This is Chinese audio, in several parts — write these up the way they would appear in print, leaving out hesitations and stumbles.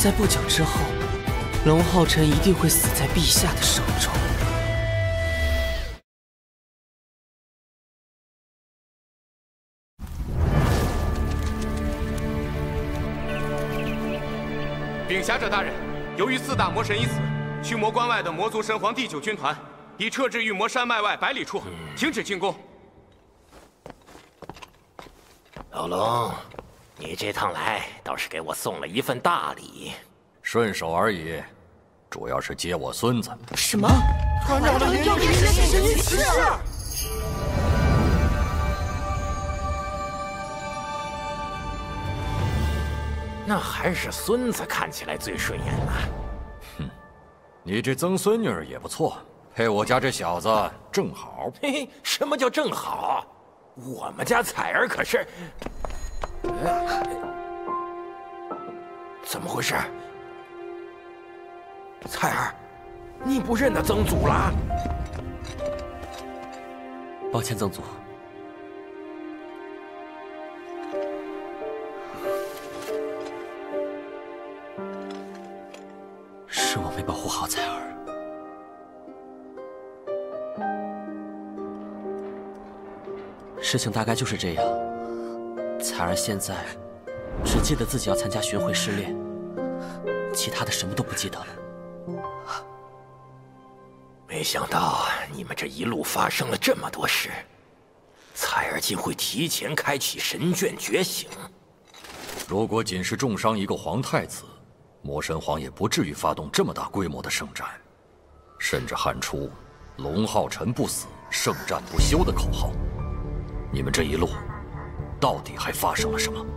在不久之后，龙浩辰一定会死在陛下的手中。 禀侠者大人，由于4大魔神已死，驱魔关外的魔族神皇第9军团已撤至玉魔山脉外100里处，停止进攻。 老龙，你这趟来倒是给我送了一份大礼。 顺手而已，主要是接我孙子。 什么？ 团长的爷爷是神骑士！ 那还是孙子看起来最顺眼了。 哼，你这曾孙女儿也不错，配我家这小子正好。 嘿嘿，什么叫正好？我们家彩儿可是……怎么回事？彩儿，你不认得曾祖了？ 抱歉，曾祖。是我没保护好彩儿。事情大概就是这样。彩儿现在只记得自己要参加巡回试炼，其他的什么都不记得了。 没想到你们这一路发生了这么多事，彩儿竟会提前开启神眷觉醒。 如果仅是重伤一个皇太子，魔神皇也不至于发动这么大规模的圣战，甚至喊出“龙浩辰不死，圣战不休”的口号。你们这一路到底还发生了什么？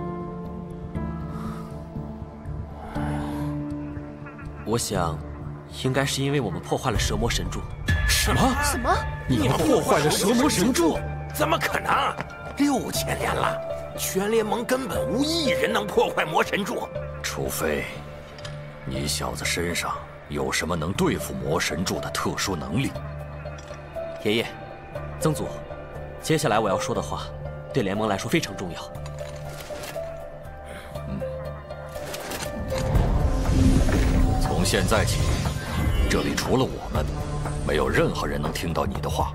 我想，应该是因为我们破坏了蛇魔神柱。 什么？ 什么？ 你们破坏了蛇魔神柱？怎么可能？6000年了，全联盟根本无一人能破坏魔神柱。 除非你小子身上有什么能对付魔神柱的特殊能力。 爷爷，曾祖，接下来我要说的话，对联盟来说非常重要。 从现在起，这里除了我们，没有任何人能听到你的话。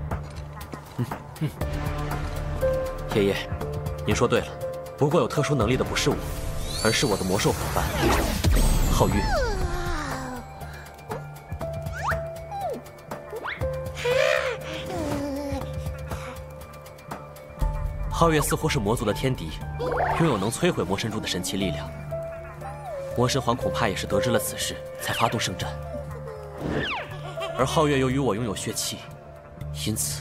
爷爷，您说对了，不过有特殊能力的不是我，而是我的魔兽伙伴皓月。皓月似乎是魔族的天敌，拥有能摧毁魔神柱的神奇力量。魔神皇恐怕也是得知了此事，才发动圣战。而皓月由于我拥有血气，因此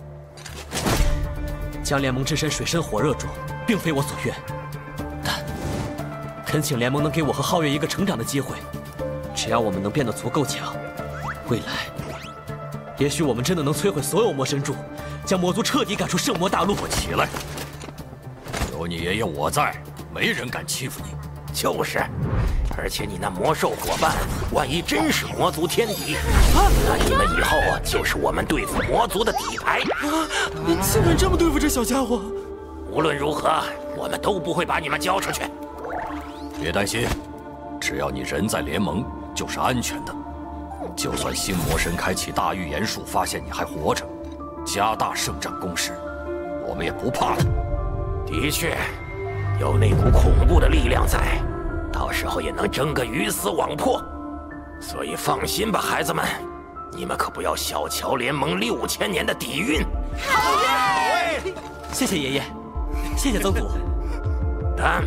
将联盟之身水深火热中，并非我所愿。但恳请联盟能给我和皓月一个成长的机会。只要我们能变得足够强，未来也许我们真的能摧毁所有魔神柱，将魔族彻底赶出圣魔大陆。 起来！有你爷爷我在，没人敢欺负你。 就是，而且你那魔兽伙伴，万一真是魔族天敌，那你们以后就是我们对付魔族的底牌。 你竟敢这么对付这小家伙！ 无论如何，我们都不会把你们交出去。 别担心，只要你人在联盟，就是安全的。就算星魔神开启大预言术，发现你还活着，加大圣战攻势，我们也不怕的。 的确，有那股恐怖的力量在，到时候也能争个鱼死网破。所以放心吧，孩子们，你们可不要小瞧联盟6000年的底蕴。 好耶！ 谢谢爷爷，谢谢曾祖。 但，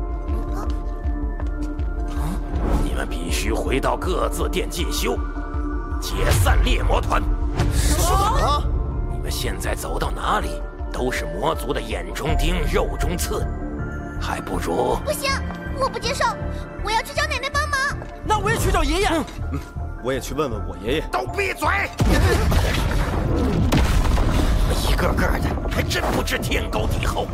你们必须回到各自殿进修，解散猎魔团。 什么？ 你们现在走到哪里，都是魔族的眼中钉、肉中刺，还不如…… 不行，我不接受，我要去找奶奶帮忙。 那我也去找爷爷。我也去问问我爷爷。 都闭嘴！一个个的还真不知天高地厚。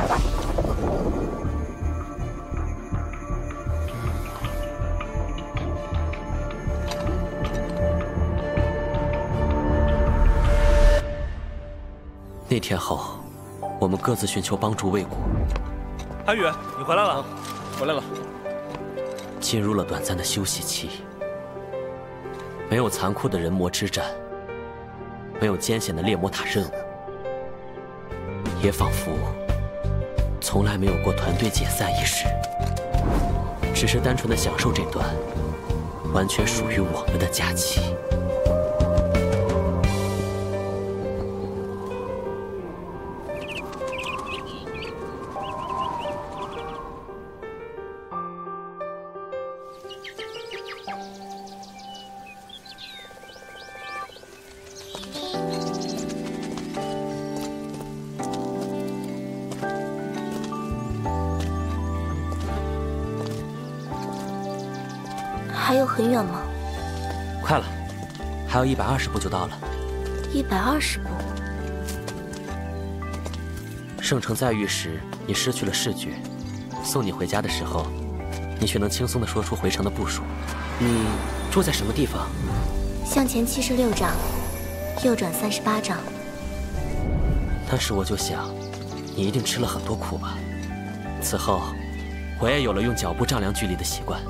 那天后，我们各自寻求帮助未果。 韩宇，你回来了， 回来了。 进入了短暂的休息期。没有残酷的人魔之战，没有艰险的猎魔塔任务，也仿佛从来没有过团队解散一事。只是单纯的享受这段完全属于我们的假期。 还有很远吗？ 快了，还有120步就到了。 120步。 圣城在狱时，你失去了视觉，送你回家的时候，你却能轻松地说出回程的步数。你住在什么地方？ 向前76丈，右转38丈。 当时我就想，你一定吃了很多苦吧。此后，我也有了用脚步丈量距离的习惯。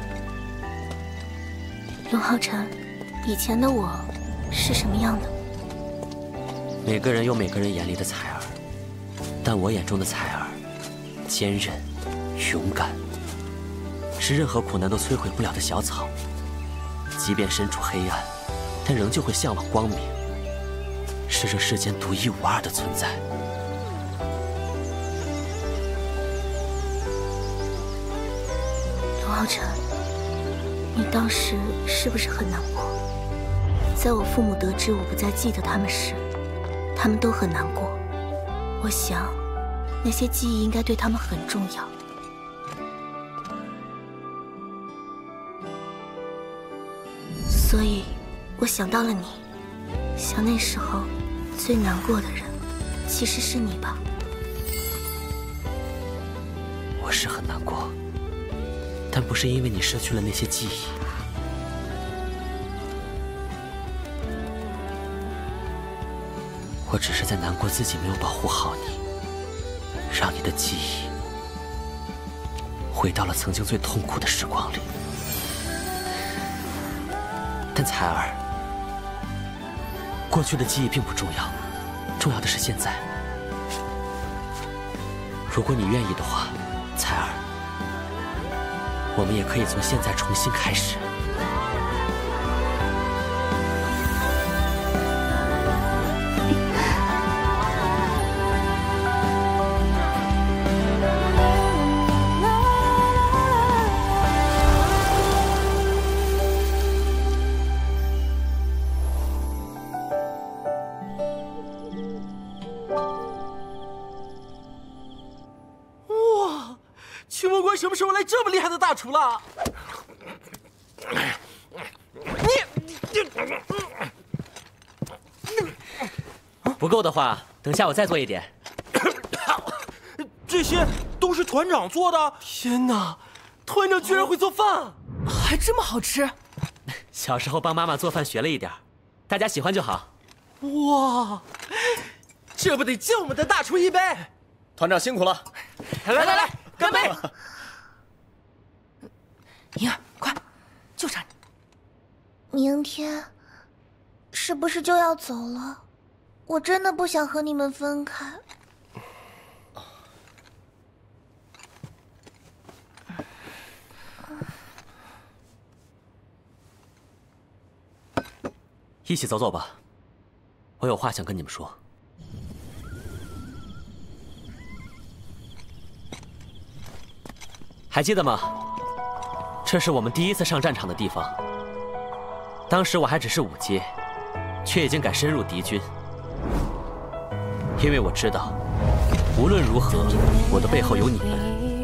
龙浩辰，以前的我是什么样的？ 每个人有每个人眼里的采儿，但我眼中的采儿，坚韧、勇敢，是任何苦难都摧毁不了的小草。即便身处黑暗，但仍旧会向往光明，是这世间独一无二的存在。 龙浩辰，你当时是不是很难过？在我父母得知我不再记得他们时，他们都很难过。我想，那些记忆应该对他们很重要。所以，我想到了你，想那时候最难过的人，其实是你吧？ 我是很难过，但不是因为你失去了那些记忆。我只是在难过自己没有保护好你，让你的记忆回到了曾经最痛苦的时光里。但采儿，过去的记忆并不重要，重要的是现在。如果你愿意的话，采儿，我们也可以从现在重新开始。 驱魔官什么时候来这么厉害的大厨了？ 不够的话，等下我再做一点。 这些都是团长做的。天哪，团长居然会做饭， 还这么好吃！ 小时候帮妈妈做饭学了一点，大家喜欢就好。 哇，这不得敬我们的大厨一杯？ 团长辛苦了！ 来，干杯！ 宁儿，快，就差你。 明天是不是就要走了？我真的不想和你们分开。 一起走走吧，我有话想跟你们说。还记得吗？这是我们第一次上战场的地方。当时我还只是5阶，却已经敢深入敌军，因为我知道，无论如何，我的背后有你们。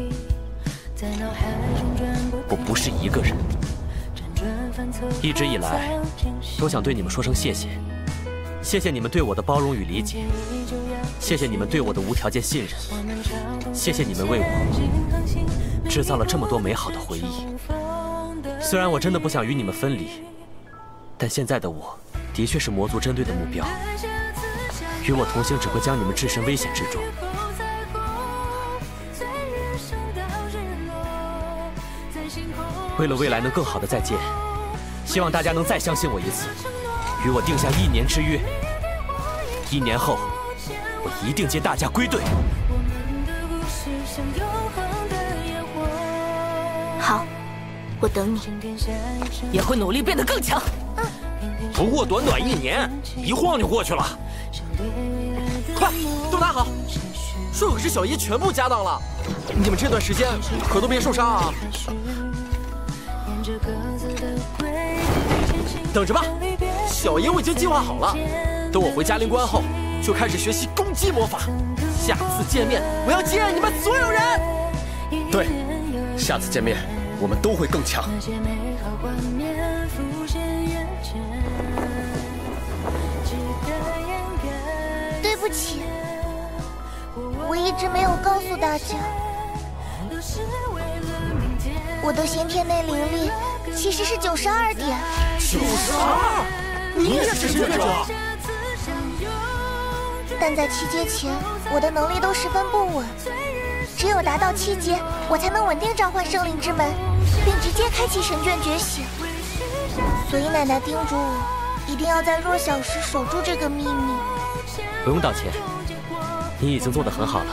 我不是一个人，一直以来都想对你们说声谢谢，谢谢你们对我的包容与理解，谢谢你们对我的无条件信任，谢谢你们为我制造了这么多美好的回忆。虽然我真的不想与你们分离，但现在的我的确是魔族针对的目标，与我同行只会将你们置身危险之中。 在日升到日落，在星空为了未来能更好的再见，希望大家能再相信我一次，与我定下1年之约。1年后，我一定接大家归队。 好，我等你。 也会努力变得更强。 不过短短1年，一晃就过去了。 快，都拿好！顺可是小爷全部家当了，你们这段时间可都别受伤啊！等着吧，小爷我已经计划好了，等我回嘉陵关后，就开始学习攻击魔法。下次见面，我要惊艳你们所有人！ 对，下次见面我们都会更强。 对不起，我一直没有告诉大家，我的先天内灵力其实是92点。 92？你也是神卷种？ 但在7阶前，我的能力都十分不稳，只有达到7阶，我才能稳定召唤圣灵之门，并直接开启神卷觉醒。所以奶奶叮嘱我，一定要在弱小时守住这个秘密。 不用道歉，你已经做得很好了。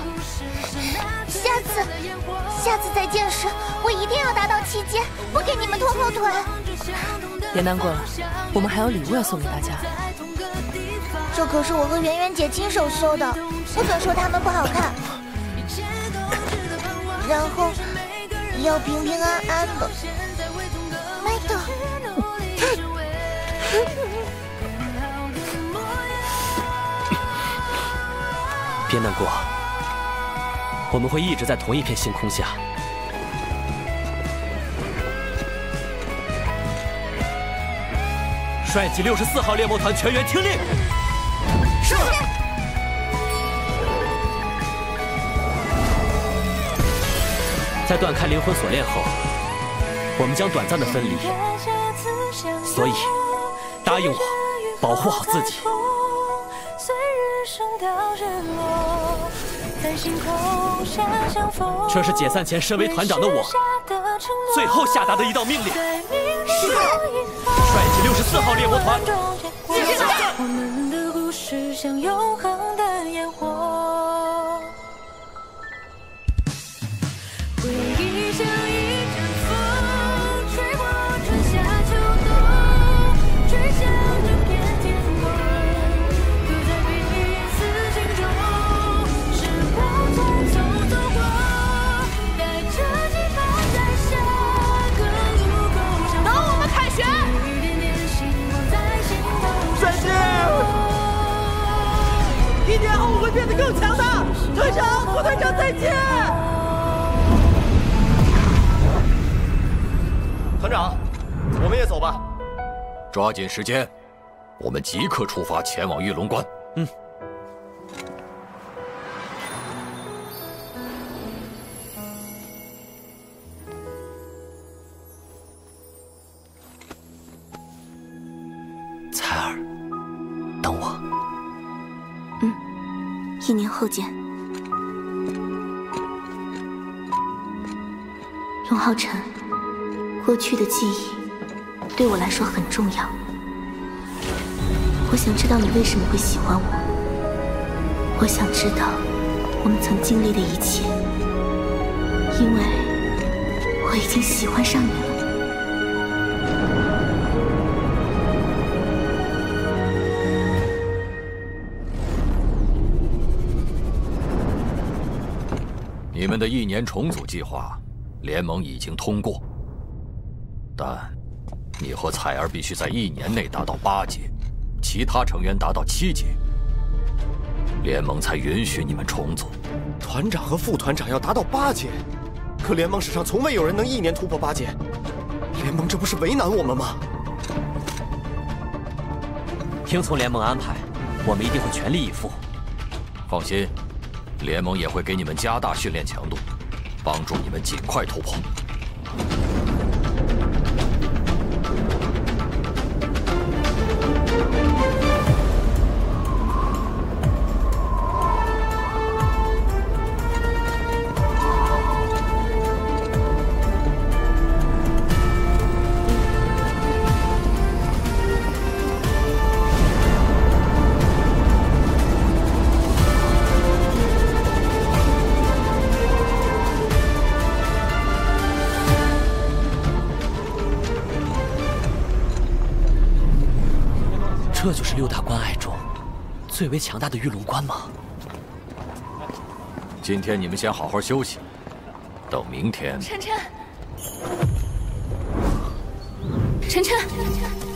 下次再见时，我一定要达到7阶，不给你们拖后腿。 别难过了，我们还有礼物要送给大家。 这可是我和圆圆姐亲手绣的，不准说它们不好看。然后要平平安安的。麦特， 别难过，我们会一直在同一片星空下。率级64号猎魔团全员听令。是。在断开灵魂锁链后，我们将短暂的分离，所以答应我，保护好自己。这是解散前身为团长的我最后下达的一道命令。是。率级64号猎魔团，继续打！我们的故事像永恒的烟火，回忆像一阵风，吹过春夏秋冬，吹向整片天空，刻在彼此心中。时光匆匆走过，带着期盼在下个路口上。等我们凯旋！ 帅气！1年后我会变得更强的。团长、副团长再见。 团长，我们也走吧。 抓紧时间，我们即刻出发前往玉龙关。 嗯。 彩儿，等我。1年后见。荣浩辰，过去的记忆对我来说很重要。我想知道你为什么会喜欢我，我想知道我们曾经历的一切，因为我已经喜欢上你了。 你们的1年重组计划，联盟已经通过，但你和彩儿必须在1年内达到8阶，其他成员达到7阶，联盟才允许你们重组。 团长和副团长要达到8阶，可联盟史上从未有人能1年突破8阶，联盟这不是为难我们吗？ 听从联盟安排，我们一定会全力以赴。 放心。联盟也会给你们加大训练强度，帮助你们尽快突破。 这就是6大关隘中最为强大的玉龙关吗？ 今天你们先好好休息，等明天。 晨晨，晨晨。